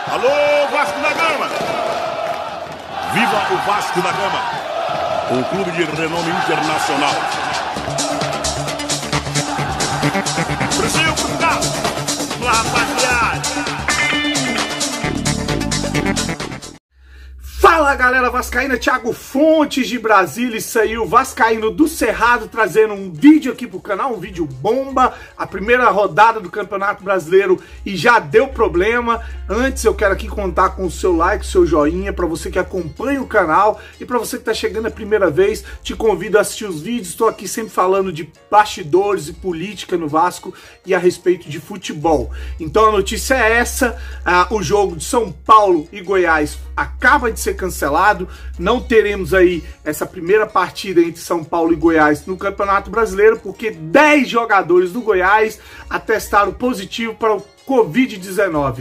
Alô, Vasco da Gama! Viva o Vasco da Gama! Um clube de renome internacional. Brasil, Portugal! Vamos lá, rapaziada! Fala galera vascaína, Thiago Fontes de Brasília, isso aí, o Vascaíno do Cerrado trazendo um vídeo aqui pro canal, um vídeo bomba, a primeira rodada do Campeonato Brasileiro e já deu problema. Antes eu quero aqui contar com o seu like, o seu joinha, para você que acompanha o canal e para você que tá chegando a primeira vez, te convido a assistir os vídeos, estou aqui sempre falando de bastidores e política no Vasco e a respeito de futebol. Então a notícia é essa, o jogo de São Paulo e Goiás acaba de ser cancelado, não teremos aí essa primeira partida entre São Paulo e Goiás no Campeonato Brasileiro, porque 10 jogadores do Goiás atestaram positivo para o Covid-19.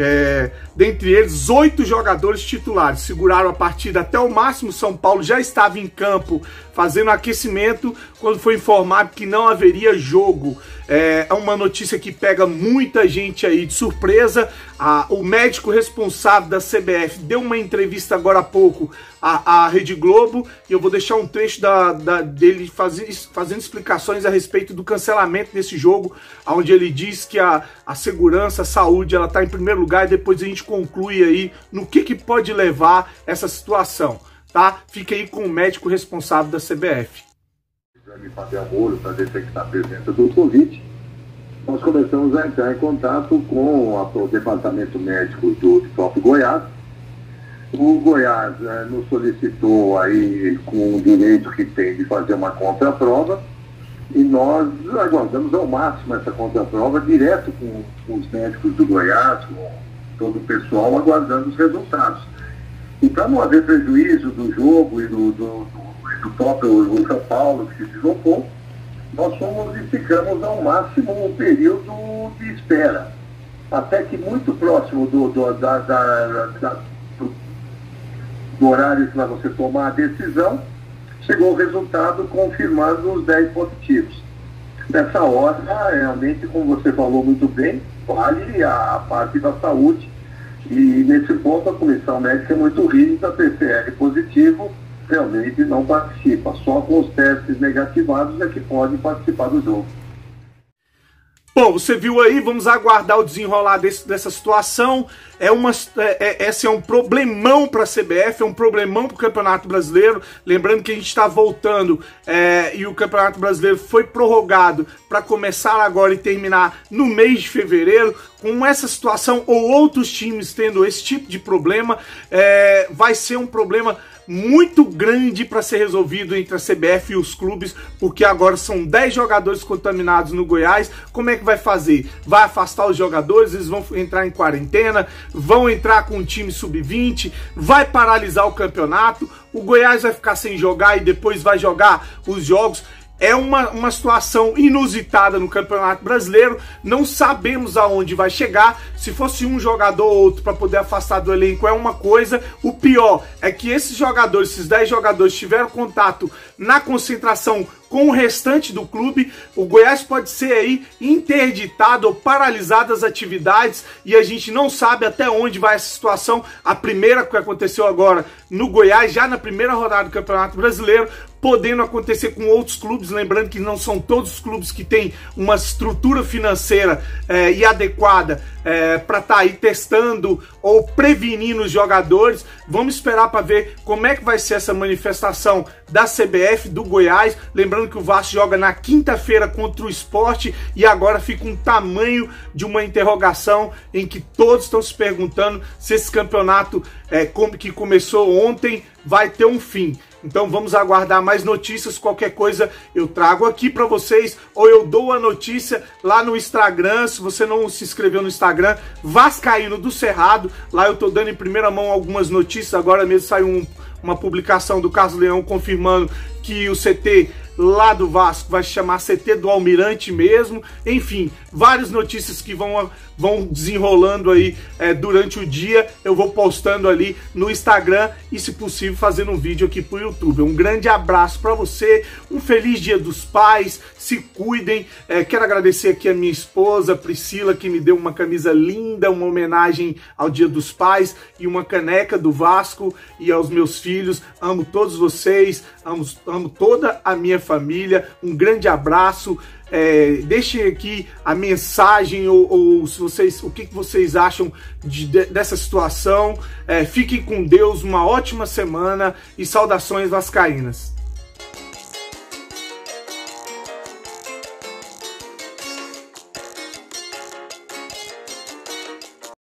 Dentre eles, 8 jogadores titulares seguraram a partida até o máximo. São Paulo já estava em campo fazendo aquecimento quando foi informado que não haveria jogo. É uma notícia que pega muita gente aí de surpresa. O médico responsável da CBF deu uma entrevista agora há pouco à Rede Globo e eu vou deixar um trecho dele fazendo explicações a respeito do cancelamento desse jogo, onde ele diz que a segurança, a saúde, ela está em primeiro lugar, e depois a gente conclui aí no que pode levar essa situação, tá? Fica aí com o médico responsável da CBF. Exame Patel-Muro para detectar a presença do Covid, nós começamos a entrar em contato com o departamento médico do próprio Goiás. O Goiás nos solicitou aí, com o direito que tem de fazer uma contraprova, e nós aguardamos ao máximo essa contraprova, direto com os médicos do Goiás, com todo o pessoal, aguardando os resultados. E para não haver prejuízo do jogo e do próprio São Paulo que se deslocou, nós fomos e ficamos ao máximo um período de espera, até que muito próximo do horário para você tomar a decisão, chegou o resultado confirmando os 10 positivos. Nessa hora, realmente, como você falou muito bem, vale a parte da saúde, e nesse ponto a comissão médica é muito rígida. PCR positivo realmente não participa, só com os testes negativados é que pode participar do jogo. Bom, você viu aí, vamos aguardar o desenrolar dessa situação. Esse é um problemão para a CBF, é um problemão para o Campeonato Brasileiro. Lembrando que a gente está voltando e o Campeonato Brasileiro foi prorrogado para começar agora e terminar no mês de fevereiro. Com essa situação ou outros times tendo esse tipo de problema, vai ser um problema muito grande para ser resolvido entre a CBF e os clubes, porque agora são 10 jogadores contaminados no Goiás. Como é que vai fazer? Vai afastar os jogadores, eles vão entrar em quarentena, vão entrar com um time sub-20, vai paralisar o campeonato, o Goiás vai ficar sem jogar e depois vai jogar os jogos. É uma situação inusitada no Campeonato Brasileiro, não sabemos aonde vai chegar. Se fosse um jogador ou outro para poder afastar do elenco é uma coisa, o pior é que esses jogadores, esses 10 jogadores tiveram contato na concentração com o restante do clube. O Goiás pode ser aí interditado ou paralisado as atividades e a gente não sabe até onde vai essa situação. A primeira que aconteceu agora no Goiás, já na primeira rodada do Campeonato Brasileiro, podendo acontecer com outros clubes, lembrando que não são todos os clubes que têm uma estrutura financeira e adequada para estar aí testando ou prevenindo os jogadores. Vamos esperar para ver como é que vai ser essa manifestação da CBF, do Goiás. Lembrando que o Vasco joga na quinta-feira contra o Sport e agora fica um tamanho de uma interrogação em que todos estão se perguntando se esse campeonato que começou ontem vai ter um fim. Então vamos aguardar mais notícias. Qualquer coisa eu trago aqui para vocês, ou eu dou a notícia lá no Instagram. Se você não se inscreveu no Instagram, Vascaíno do Cerrado, lá eu tô dando em primeira mão algumas notícias. Agora mesmo saiu uma publicação do Carlos Leão confirmando que o CT lá do Vasco vai se chamar CT do Almirante mesmo. Enfim, várias notícias que vão desenrolando aí durante o dia. Eu vou postando ali no Instagram e, se possível, fazendo um vídeo aqui pro YouTube. Um grande abraço para você, um feliz Dia dos Pais, se cuidem. Quero agradecer aqui a minha esposa, Priscila, que me deu uma camisa linda, uma homenagem ao Dia dos Pais e uma caneca do Vasco, e aos meus filhos. Amo todos vocês, amo toda a minha família. Um grande abraço. Deixem aqui a mensagem ou se vocês, o que vocês acham dessa situação. Fiquem com Deus, uma ótima semana e saudações vascaínas.